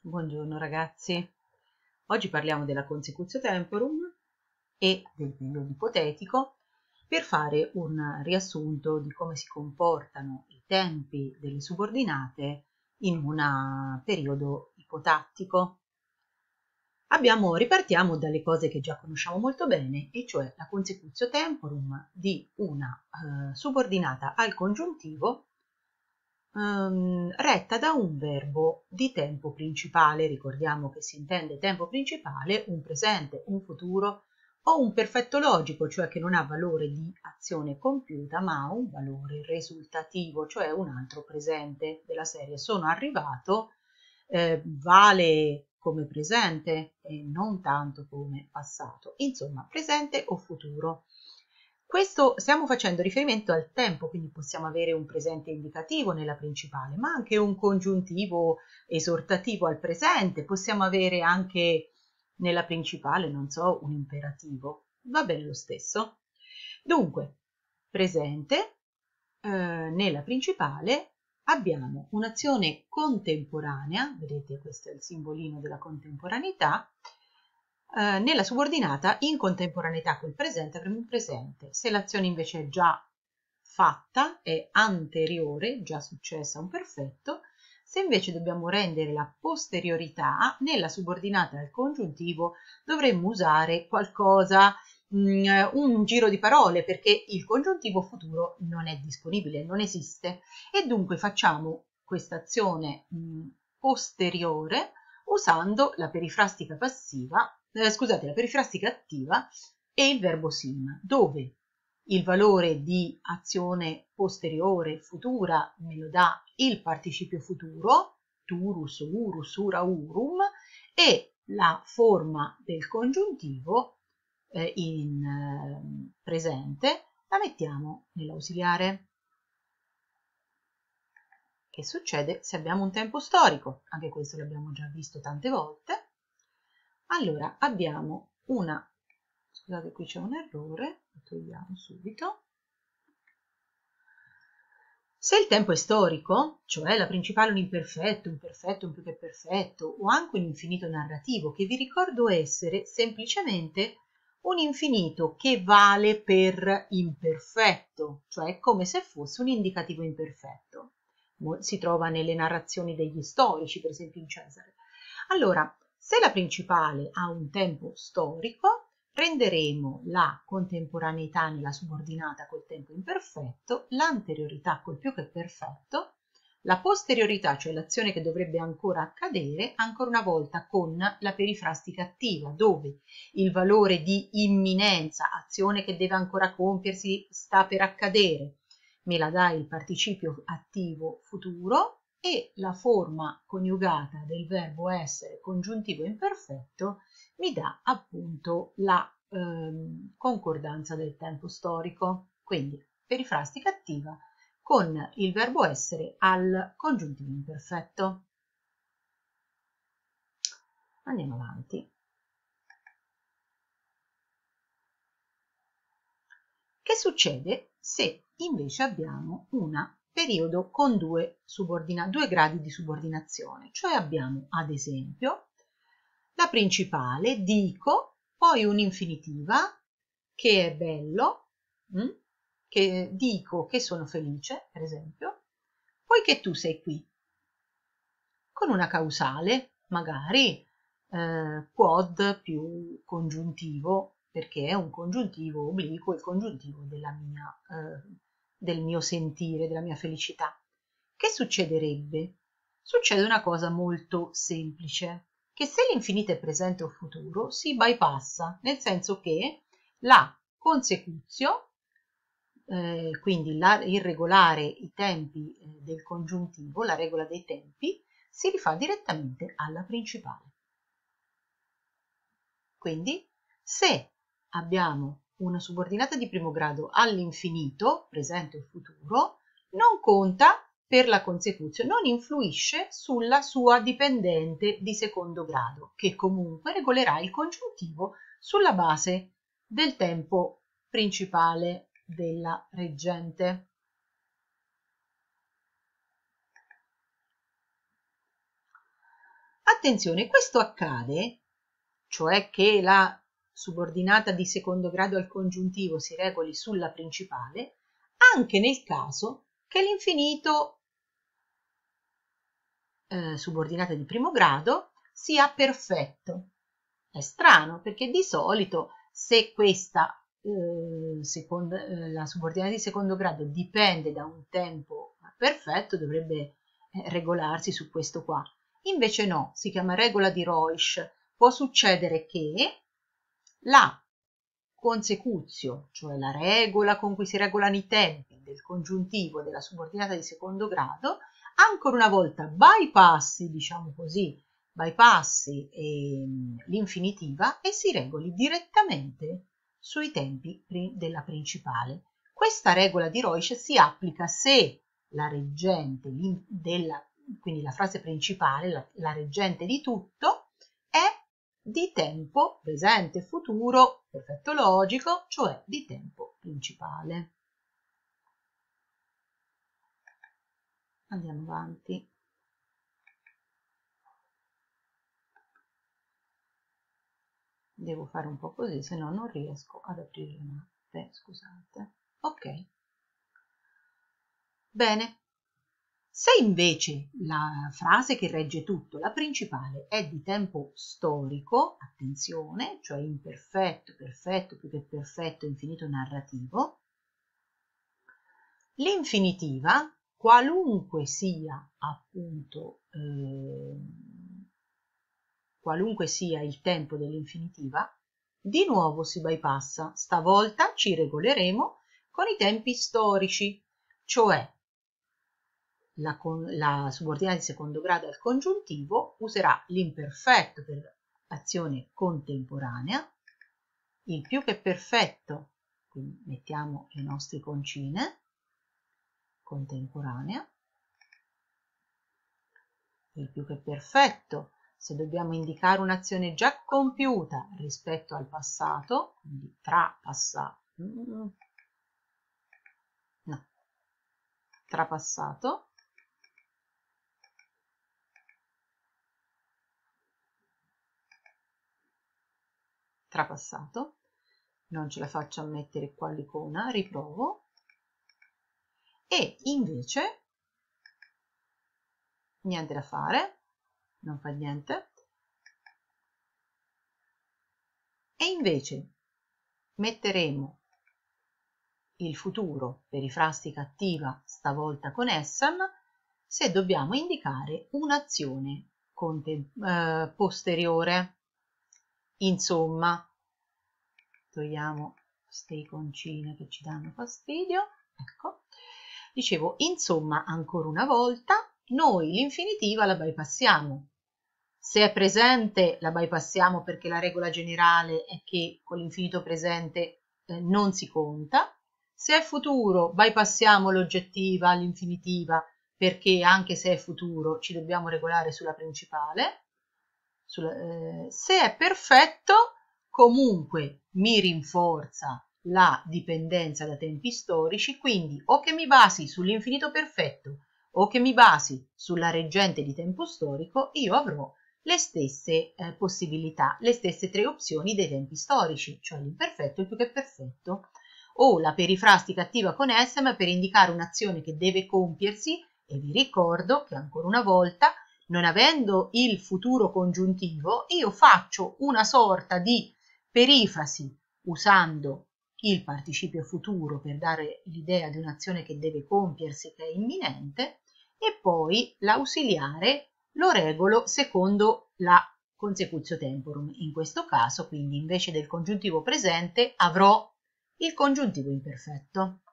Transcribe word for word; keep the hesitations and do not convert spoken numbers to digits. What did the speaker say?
Buongiorno ragazzi, oggi parliamo della consecutio temporum e del periodo ipotetico per fare un riassunto di come si comportano i tempi delle subordinate in un periodo ipotattico. Abbiamo, ripartiamo dalle cose che già conosciamo molto bene, e cioè la consecutio temporum di una eh, subordinata al congiuntivo Um, retta da un verbo di tempo principale. Ricordiamo che si intende tempo principale un presente, un futuro o un perfetto logico, cioè che non ha valore di azione compiuta ma ha un valore risultativo, cioè un altro presente della serie sono arrivato, eh, vale come presente e non tanto come passato, insomma presente o futuro. Questo stiamo facendo riferimento al tempo, quindi possiamo avere un presente indicativo nella principale, ma anche un congiuntivo esortativo al presente, possiamo avere anche nella principale, non so, un imperativo, va bene lo stesso. Dunque, presente, eh, nella principale abbiamo un'azione contemporanea, vedete questo è il simbolino della contemporaneità. Eh, nella subordinata in contemporaneità col presente avremo un presente. Se l'azione invece è già fatta, è anteriore, già successa, un perfetto. Se invece dobbiamo rendere la posteriorità, nella subordinata al congiuntivo dovremmo usare qualcosa, mh, un giro di parole, perché il congiuntivo futuro non è disponibile, non esiste, e dunque facciamo questa azione mh, posteriore usando la perifrastica passiva, eh, scusate, la perifrastica attiva e il verbo sim, dove il valore di azione posteriore futura me lo dà il participio futuro, turus, urus, ura, urum, e la forma del congiuntivo eh, in eh, presente la mettiamo nell'ausiliare. Che succede se abbiamo un tempo storico? Anche questo l'abbiamo già visto tante volte. Allora abbiamo una, scusate qui c'è un errore, lo togliamo subito. Se il tempo è storico, cioè la principale un imperfetto, un perfetto, un più che perfetto, o anche un infinito narrativo, che vi ricordo essere semplicemente un infinito che vale per imperfetto, cioè come se fosse un indicativo imperfetto. Si trova nelle narrazioni degli storici, per esempio in Cesare. Allora, se la principale ha un tempo storico, renderemo la contemporaneità nella subordinata col tempo imperfetto, l'anteriorità col più che perfetto, la posteriorità, cioè l'azione che dovrebbe ancora accadere, ancora una volta con la perifrastica attiva, dove il valore di imminenza, azione che deve ancora compiersi, sta per accadere, me la dà il participio attivo futuro, e la forma coniugata del verbo essere congiuntivo imperfetto mi dà appunto la ehm, concordanza del tempo storico. Quindi perifrastica attiva con il verbo essere al congiuntivo imperfetto. Andiamo avanti. Che succede se invece abbiamo un periodo con due, due gradi di subordinazione? Cioè abbiamo ad esempio la principale, dico, poi un'infinitiva, che è bello, mh? che dico che sono felice, per esempio, poiché tu sei qui, con una causale, magari eh, quod più congiuntivo, perché è un congiuntivo obliquo, il congiuntivo della mia, eh, del mio sentire, della mia felicità. Che succederebbe? Succede una cosa molto semplice, che se l'infinito è presente o futuro si bypassa, nel senso che la consecutio, eh, quindi la, il regolare i tempi eh, del congiuntivo, la regola dei tempi, si rifà direttamente alla principale. Quindi se abbiamo una subordinata di primo grado all'infinito, presente o futuro, non conta per la consecutio, non influisce sulla sua dipendente di secondo grado, che comunque regolerà il congiuntivo sulla base del tempo principale della reggente. Attenzione, questo accade, cioè che la subordinata di secondo grado al congiuntivo si regoli sulla principale, anche nel caso che l'infinito eh, subordinata di primo grado sia perfetto. È strano perché di solito se questa eh, seconda, eh, la subordinata di secondo grado dipende da un tempo perfetto, dovrebbe eh, regolarsi su questo qua. Invece no, si chiama regola di Roisch. Può succedere che la consecutio, cioè la regola con cui si regolano i tempi del congiuntivo della subordinata di secondo grado, ancora una volta bypassi, diciamo così, bypassi eh, l'infinitiva e si regoli direttamente sui tempi della principale. Questa regola di Roisch si applica se la reggente della, quindi la frase principale, la, la reggente di tutto, è di tempo presente, futuro, perfetto logico, cioè di tempo principale. Andiamo avanti. Devo fare un po' così, se no non riesco ad aprire le mappe, scusate. Ok. Bene. Se invece la frase che regge tutto, la principale, è di tempo storico, attenzione, cioè imperfetto, perfetto, più che perfetto, infinito narrativo, l'infinitiva, qualunque sia appunto eh, qualunque sia il tempo dell'infinitiva, di nuovo si bypassa. Stavolta ci regoleremo con i tempi storici, cioè la, la subordinata di secondo grado al congiuntivo userà l'imperfetto per azione contemporanea, il più che perfetto, quindi mettiamo le nostre concine, contemporanea, il più che perfetto se dobbiamo indicare un'azione già compiuta rispetto al passato, quindi tra passato, no, tra passato, tra passato, non ce la faccio a mettere qua l'icona, riprovo, e invece niente da fare, non fa niente, e invece metteremo il futuro perifrastica attiva, stavolta con Essam, se dobbiamo indicare un'azione eh, posteriore. Insomma, togliamo queste iconcine che ci danno fastidio, ecco, dicevo, insomma, ancora una volta, noi l'infinitiva la bypassiamo. Se è presente la bypassiamo perché la regola generale è che con l'infinito presente eh, non si conta. Se è futuro bypassiamo l'oggettiva, l'infinitiva, perché anche se è futuro ci dobbiamo regolare sulla principale. Sulla, eh, se è perfetto, comunque mi rinforza la dipendenza da tempi storici, quindi o che mi basi sull'infinito perfetto o che mi basi sulla reggente di tempo storico, io avrò le stesse eh, possibilità, le stesse tre opzioni dei tempi storici, cioè l'imperfetto, il più che perfetto, o la perifrastica attiva con Essam per indicare un'azione che deve compiersi, e vi ricordo che ancora una volta, non avendo il futuro congiuntivo, io faccio una sorta di perifrasi usando il participio futuro per dare l'idea di un'azione che deve compiersi, che è imminente, e poi l'ausiliare lo regolo secondo la consecutio temporum. In questo caso, quindi, invece del congiuntivo presente avrò il congiuntivo imperfetto.